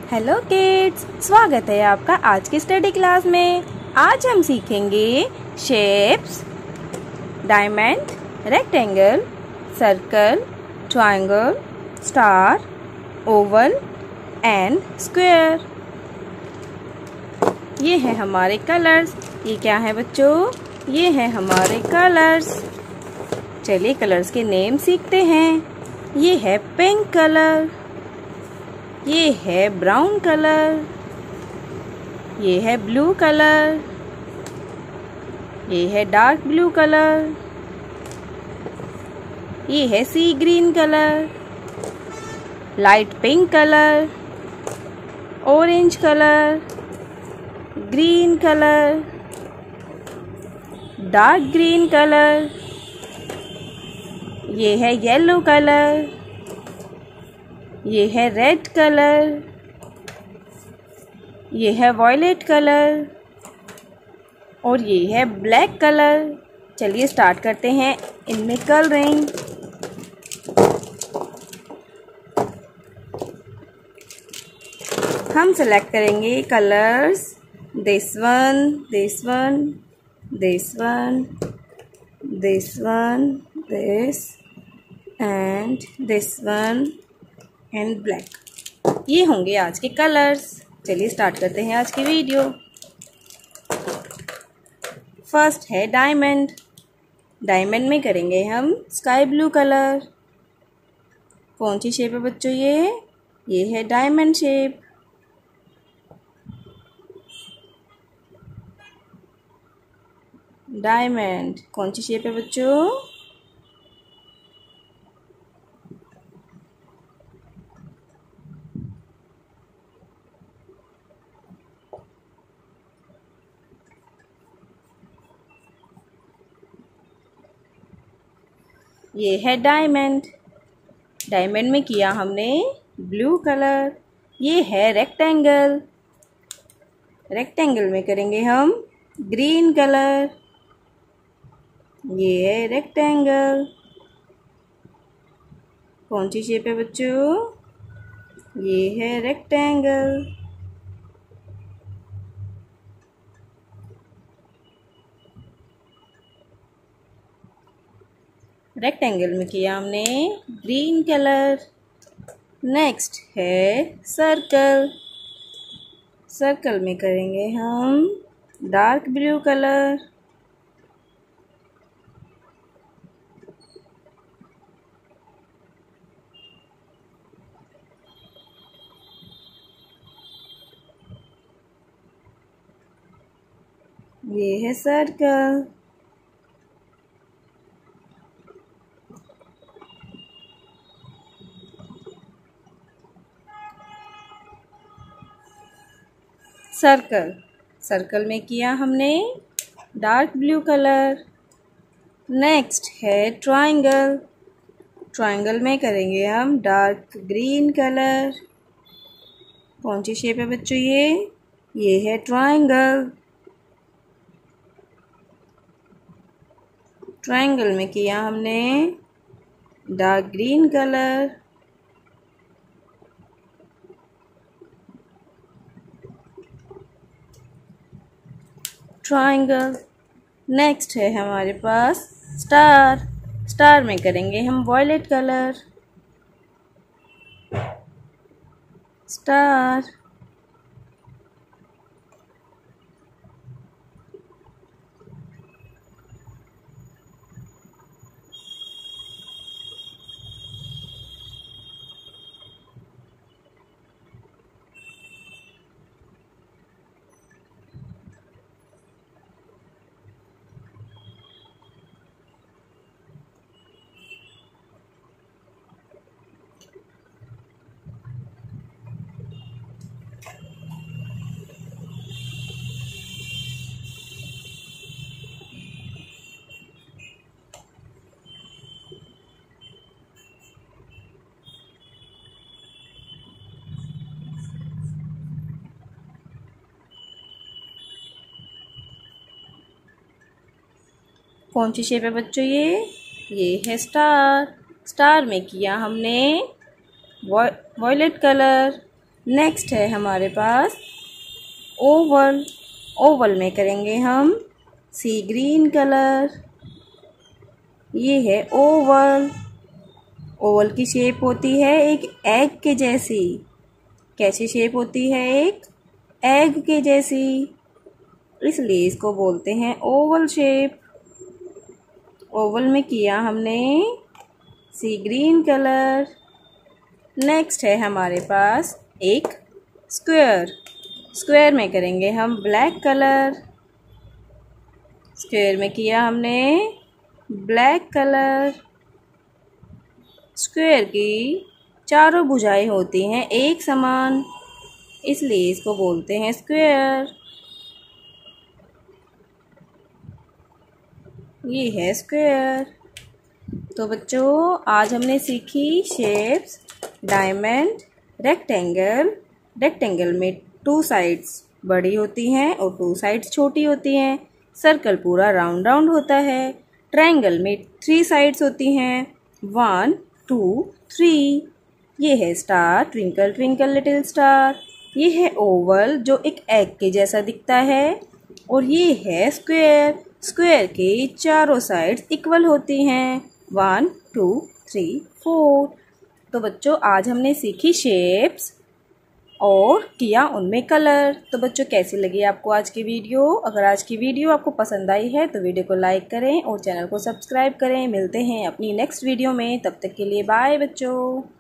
Hello kids, स्वागत है आपका आज की स्टडी क्लास में। आज हम सीखेंगे shapes, diamond, rectangle, circle, triangle, star, oval and square. ये है हमारे कलर्स। ये क्या है बच्चों? ये है हमारे कलर्स। चलिए कलर्स के नेम सीखते हैं। ये है पिंक कलर, ये है ब्राउन कलर, ये है ब्लू कलर, ये है डार्क ब्लू कलर, ये है sea green colour, light pink colour, orange colour, green colour, dark green colour, ये है येलो कलर, ये है रेड कलर, ये है वॉयलेट कलर और ये है ब्लैक कलर। चलिए स्टार्ट करते हैं इनमें कलरिंग। हम सेलेक्ट करेंगे colours, this one, this one, this one, this one, this and this one and black. ये होंगे आज के कलर्स। चलिए स्टार्ट करते हैं आज की वीडियो। फर्स्ट है डायमंड। डायमंड में करेंगे हम स्काई ब्लू कलर। कौन सी शेप है बच्चों? ये है डायमंड शेप। डायमंड कौन सी शेप है बच्चों? ये है डायमंड। डायमंड में किया हमने ब्लू कलर। ये है रेक्टेंगल। रेक्टेंगल में करेंगे हम ग्रीन कलर। ये है रेक्टेंगल। कौन सी शेप है बच्चों? ये है रेक्टेंगल। रेक्टेंगल में किया हमने ग्रीन कलर। नेक्स्ट है सर्कल। सर्कल में करेंगे हम डार्क ब्लू कलर। ये है सर्कल। सर्कल, सर्कल में किया हमने डार्क ब्लू कलर। नेक्स्ट है ट्रायंगल। ट्रायंगल में करेंगे हम डार्क ग्रीन कलर। कौन सी शेप है बच्चों? ये है ट्रायंगल। ट्रायंगल में किया हमने dark green colour. Triangle. Next है हमारे पास स्टार। स्टार में करेंगे हम वॉयलेट कलर। स्टार। कौन सी शेप है बच्चों? ये है स्टार। स्टार में किया हमने वॉयलेट कलर। नेक्स्ट है हमारे पास ओवल। ओवल में करेंगे हम सी ग्रीन कलर। ये है ओवल। ओवल की शेप होती है एक एग के जैसी। कैसी शेप होती है? एक एग के जैसी, इसलिए इसको बोलते हैं ओवल शेप। ओवल में किया हमने सी ग्रीन कलर। नेक्स्ट है हमारे पास एक स्क्वायर। स्क्वायर में करेंगे हम ब्लैक कलर। स्क्वायर में किया हमने ब्लैक कलर। स्क्वायर की चारों भुजाएं होती हैं एक समान, इसलिए इसको बोलते हैं स्क्वायर। ये है स्क्वायर। तो बच्चों आज हमने सीखी शेप्स डायमंड, रेक्टेंगल। रेक्टेंगल में 2 साइड्स बड़ी होती हैं और 2 साइड्स छोटी होती हैं। सर्कल पूरा राउंड राउंड होता है। ट्रायंगल में 3 साइड्स होती हैं, 1 2 3। ये है star, twinkle twinkle little star. ये है ओवल जो एक एग के जैसा दिखता है। और ये है स्क्वायर। स्क्वायर की चारों साइड्स इक्वल होती हैं, 1 2 3 4। तो बच्चों आज हमने सीखी शेप्स और किया उनमें कलर। तो बच्चों कैसी लगी आपको आज की वीडियो? अगर आज की वीडियो आपको पसंद आई है तो वीडियो को लाइक करें और चैनल को सब्सक्राइब करें। मिलते हैं अपनी नेक्स्ट वीडियो में, तब तक के लिए बाय बच्चों।